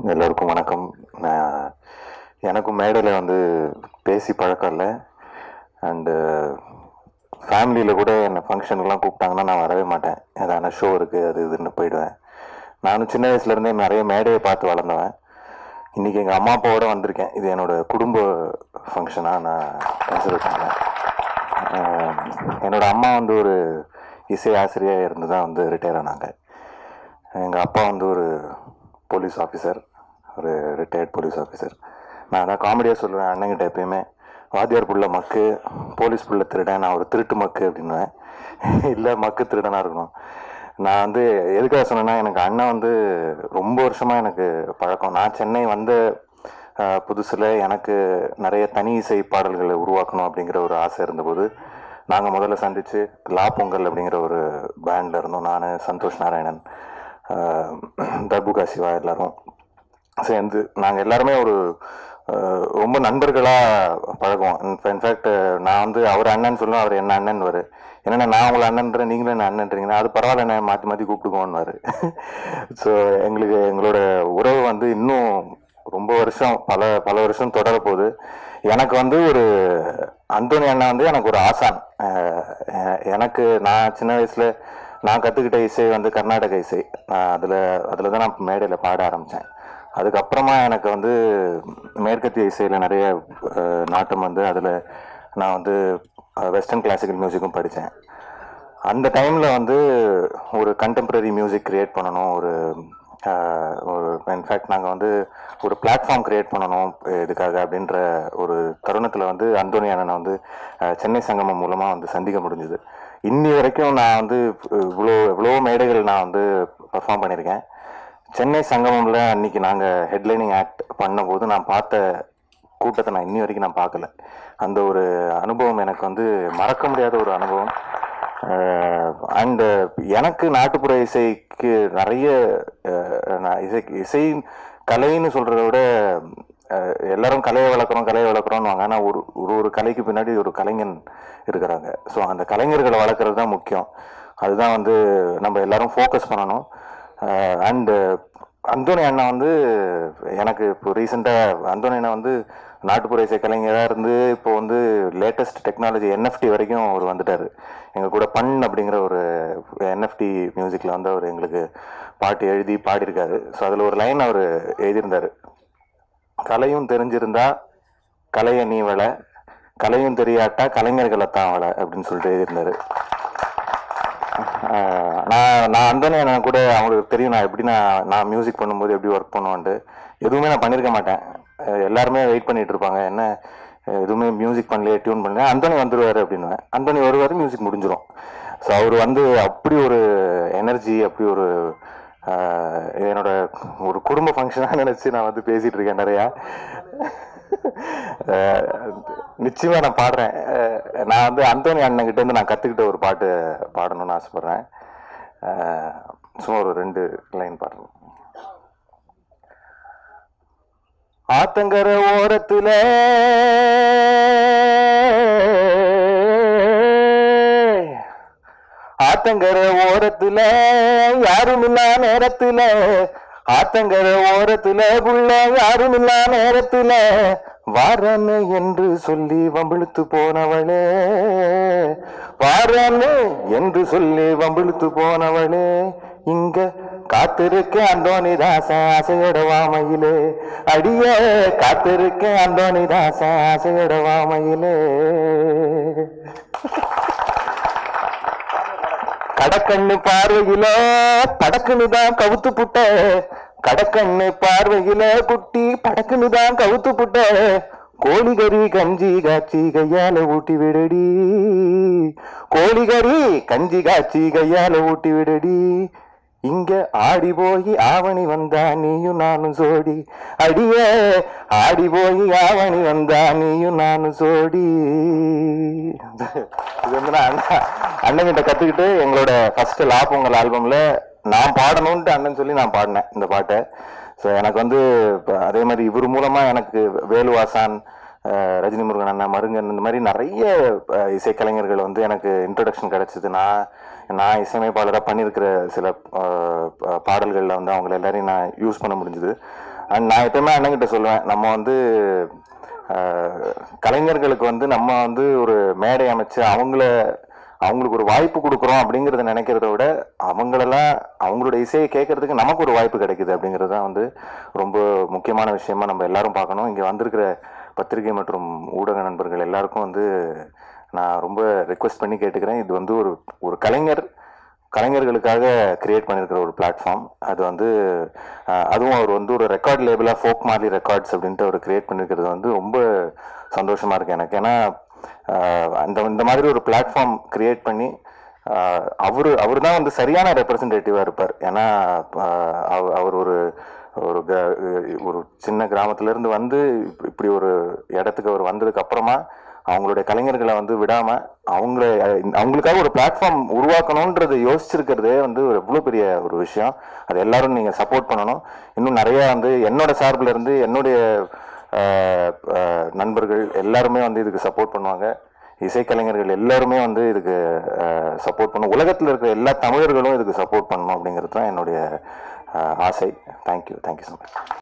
எல்லோருக்கும் வணக்கம். நான் எனக்கும் மேடையில் வந்து பேசி பழக்கம் இல்லை. அண்டு ஃபேமிலியில் கூட என்னை ஃபங்க்ஷனுக்கெலாம் கூப்பிட்டாங்கன்னா நான் வரவே மாட்டேன். ஏதான ஷோ இருக்குது அது இதுன்னு போயிடுவேன். நானும் சின்ன வயசுலேருந்தே நிறைய மேடையை பார்த்து வளர்ந்தவன். இன்றைக்கி எங்கள் அம்மா அப்பாவோடு வந்திருக்கேன். இது என்னோடய குடும்ப ஃபங்க்ஷனாக நான் கன்சிடர் பண்ணேன். என்னோடய அம்மா வந்து ஒரு இசை ஆசிரியர் இருந்து தான் வந்து ரிட்டையர் ஆனாங்க. எங்கள் அப்பா வந்து ஒரு போலீஸ் ஆஃபீஸர், ஒரு ரிட்டையர்ட் போலீஸ் ஆஃபீஸர். நான் அதான் காமெடியாக சொல்லுவேன் அண்ணங்கிட்ட எப்பயுமே, வாத்தியார் புள்ள மக்கு, போலீஸ் புள்ள திருடன், நான் ஒரு திருட்டு மக்கு அப்படின்னுவேன். இல்லை மக்கு திருடனாக இருக்கணும். நான் வந்து எதுக்காக சொன்னேன்னா, எனக்கு அண்ணன் வந்து ரொம்ப வருஷமாக எனக்கு பழக்கம். நான் சென்னை வந்த புதுசில் எனக்கு நிறைய தனி இசை பாடல்களை உருவாக்கணும் அப்படிங்கிற ஒரு ஆசை இருந்தபோது நாங்கள் முதல்ல சந்தித்து லா பொங்கல் அப்படிங்கிற ஒரு பேண்டில் இருந்தோம். நான், சந்தோஷ் நாராயணன், தர்புகா சிவா எல்லாரும் சேர்ந்து நாங்கள் எல்லாருமே ஒரு ரொம்ப நண்பர்களாக பழகுவோம். இன்ஃபேக்ட் நான் வந்து அவர் அண்ணன் சொல்லுவேன், அவர் என்ன அண்ணன் வரு, என்னென்ன நான் உங்களை அண்ணன்றேன், நீங்களும் என்ன அண்ணன்றீங்கன்னா அது பரவாயில்ல, என்ன மாற்றி மாற்றி கூப்பிட்டுக்குவோன்னு. ஸோ எங்களோட உறவு வந்து இன்னும் ரொம்ப வருஷம், பல வருஷம் தொடர போகுது. எனக்கு வந்து ஒரு அந்தோனி அண்ணா வந்து எனக்கு ஒரு ஆசான். எனக்கு நான் சின்ன வயசில் நான் கற்றுக்கிட்ட இசை வந்து கர்நாடக இசை. அதில் தான் நான் மேடையில் பாட ஆரம்பித்தேன். அதுக்கப்புறமா எனக்கு வந்து மேற்கத்திய இசையில் நிறைய நாட்டம் வந்து அதில் நான் வந்து வெஸ்டர்ன் கிளாசிக்கல் மியூசிக்கும் படித்தேன். அந்த டைமில் வந்து ஒரு கண்டெம்பரரி மியூசிக் க்ரியேட் பண்ணணும், ஒரு இன்ஃபேக்ட் நாங்கள் வந்து ஒரு பிளாட்ஃபார்ம் க்ரியேட் பண்ணணும் இதுக்காக அப்படின்ற ஒரு தருணத்தில் வந்து அந்தோனி அண்ணனை வந்து சென்னை சங்கமம் மூலமாக வந்து சந்திக்க முடிஞ்சுது. இன்னி வரைக்கும் நான் வந்து எவ்வளோ மேடைகள் நான் வந்து பர்ஃபார்ம் பண்ணியிருக்கேன். சென்னை சங்கமம்ல அன்னைக்கு நாங்கள் ஹெட்லைனிங் ஆக்ட் பண்ணும்போது நான் பார்த்த கூட்டத்தை நான் இன்னி வரைக்கும் நான் பார்க்கல. அந்த ஒரு அனுபவம் எனக்கு வந்து மறக்க முடியாத ஒரு அனுபவம். அண்டு எனக்கு நாட்டுப்புற இசைக்கு நிறைய இசை கலைன்னு சொல்கிறத விட எல்லாரும் கலையை வளர்க்குறோன்னு வாங்க. ஆனால் ஒரு கலைக்கு பின்னாடி ஒரு கலைஞன் இருக்கிறாங்க. ஸோ அந்த கலைஞர்களை வளர்க்குறது தான் முக்கியம். அதுதான் வந்து நம்ம எல்லாரும் ஃபோக்கஸ் பண்ணணும். அண்டு அந்தோனி அண்ணா வந்து எனக்கு இப்போ ரீசெண்டாக அந்தோனி அண்ணா வந்து நாட்டுப்புற இசை கலைஞராக இருந்து இப்போ வந்து லேட்டஸ்ட் டெக்னாலஜி NFT வரைக்கும் அவர் வந்துட்டார். எங்கள் கூட பண் அப்படிங்கிற ஒரு NFT மியூசிக்கில் வந்து அவர் எங்களுக்கு பாட்டு எழுதி பாடியிருக்காரு. ஸோ அதில் ஒரு லைன் அவர் எழுதியிருந்தார், கலையும் தெரிஞ்சிருந்தா கலையை நீ வள, கலையும் தெரியாட்டா கலைஞர்களை தான் வள அப்படின்னு சொல்லிட்டு எழுதியிருந்தாரு. நான் அந்தோனி அண்ணா கூட அவங்களுக்கு தெரியும் நான் எப்படி நான் மியூசிக் பண்ணும்போது எப்படி ஒர்க் பண்ணுவேன்ட்டு. எதுவுமே நான் பண்ணியிருக்க மாட்டேன். எல்லாருமே வெயிட் பண்ணிட்டு இருப்பாங்க, என்ன எதுவுமே மியூசிக் பண்ணலையே, டியூன் பண்ணல, அந்தோனி வந்துடுவார் அப்படின்னுவேன். அந்தோனி வருவார், மியூசிக் முடிஞ்சிடும். ஸோ அவர் வந்து அப்படி ஒரு எனர்ஜி, அப்படி ஒரு என்னோட ஒரு குடும்ப ஃபங்க்ஷனாக நினச்சி நான் வந்து பேசிகிட்டு இருக்கேன் நிறையா. நிச்சயமாக நான் பாடுறேன். நான் வந்து அந்தோனி அண்ணன்கிட்ட இருந்து நான் கற்றுக்கிட்ட ஒரு பாட்டு பாடணும்னு ஆசைப்பட்றேன். சும்மா ஒரு 2 லைன் பாடுறேன். ஆத்தங்கர ஓரத்துல ஆத்தங்கர ஓரத்துல யாரும் இல்லா நேரத்துல, ஆத்தங்கர ஓரத்துல புள்ள யாரும் இல்லா நேரத்துல, வாரன்னு என்று சொல்லி வம்பிழுத்து போனவளே, வாரன்னு என்று சொல்லி வம்பிழுத்து போனவளே, இங்க காத்திருக்க அந்தோனி தாசா ஆசையோட வாமையிலே, அடிய காத்திருக்க அந்தோனி தாசா ஆசையோட வாமையிலே. கடக்கண்ணு பார்வையில படக்குன்னுதான் கவுத்து புட்ட, கடக்கண்ணு பார்வையில குட்டி படக்குன்னுதான் கவுத்து புட்ட, கோழிகறி கஞ்சி காட்சி கையால ஊட்டி விடடி, கோழிகறி கஞ்சி காட்சி கையால ஊட்டி விடடி, இங்க ஆடி போய் ஆவணி வந்தா நீயும் நானும் சோடி, அடிய ஆடி போய் ஆவணி வந்தா நீயும் நானும் சோடி. இது வந்து நான் அண்ணன்கிட்ட கத்துக்கிட்டு எங்களோட ஃபர்ஸ்ட் லா பொங்கல் ஆல்பம்ல நான் பாடணும்ட்டு அண்ணன் சொல்லி நான் பாடினேன் இந்த பாட்டை. ஸோ எனக்கு வந்து அதே மாதிரி இவர் மூலமா எனக்கு வேலுவாசான், ரஜினி முருகன் அண்ணா, மருங்கன், இந்த மாதிரி நிறைய இசைக்கலைஞர்கள் வந்து எனக்கு இன்ட்ரடக்ஷன் கிடைச்சிது. நான் இசையமைப்பாளராக பண்ணியிருக்கிற சில பாடல்களில் வந்து அவங்கள எல்லாரையும் நான் யூஸ் பண்ண முடிஞ்சுது. அண்ட் நான் எப்பவுமே அண்ணங்கிட்ட சொல்லுவேன், நம்ம வந்து கலைஞர்களுக்கு வந்து நம்ம வந்து ஒரு மேடை அமைச்சு அவங்களுக்கு ஒரு வாய்ப்பு கொடுக்குறோம் அப்படிங்கிறத நினைக்கிறத விட அவங்களோட இசையை கேட்கறதுக்கு நமக்கு ஒரு வாய்ப்பு கிடைக்குது அப்படிங்கிறது தான் வந்து ரொம்ப முக்கியமான விஷயமா நம்ம எல்லாரும் பார்க்கணும். இங்கே வந்திருக்கிற பத்திரிகை மற்றும் ஊடக நண்பர்கள் எல்லாருக்கும் வந்து நான் ரொம்ப ரெக்வெஸ்ட் பண்ணி கேட்டுக்கிறேன். இது வந்து ஒரு கலைஞர்களுக்காக கிரியேட் பண்ணியிருக்கிற ஒரு பிளாட்ஃபார்ம். அது வந்து அதுவும் அவர் வந்து ஒரு ரெக்கார்ட் லேபிளாக ஃபோக் மார்லி ரெக்கார்ட்ஸ் அப்படின்ட்டு அவர் கிரியேட் பண்ணியிருக்கிறது வந்து ரொம்ப சந்தோஷமாக இருக்குது எனக்கு. ஏன்னா இந்த மாதிரி ஒரு பிளாட்ஃபார்ம் கிரியேட் பண்ணி அவர் தான் வந்து சரியான ரெப்ரசன்டேட்டிவாக இருப்பார். ஏன்னா அவர் ஒரு சின்ன கிராமத்திலேருந்து வந்து இப்படி ஒரு இடத்துக்கு அவர் வந்ததுக்கு அப்புறமா அவங்களுடைய கலைஞர்களை வந்து விடாமல் அவங்களுக்காக ஒரு பிளாட்ஃபார்ம் உருவாக்கணுன்றது யோசிச்சிருக்கிறதே வந்து எவ்வளோ பெரிய ஒரு விஷயம். அது எல்லாரும் நீங்கள் சப்போர்ட் பண்ணணும். இன்னும் நிறையா வந்து என்னோட சார்பில் இருந்து என்னுடைய நண்பர்கள் எல்லாருமே வந்து இதுக்கு சப்போர்ட் பண்ணுவாங்க. இசைக்கலைஞர்கள் எல்லாருமே வந்து இதுக்கு சப்போர்ட் பண்ணணும். உலகத்தில் இருக்கிற எல்லா தமிழர்களும் இதுக்கு சப்போர்ட் பண்ணணும் அப்படிங்கிறது தான் என்னுடைய ஆசை. Thank you so much.